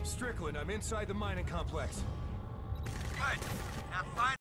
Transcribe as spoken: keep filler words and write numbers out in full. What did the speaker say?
Strickland, I'm inside the mining complex. Good. Now find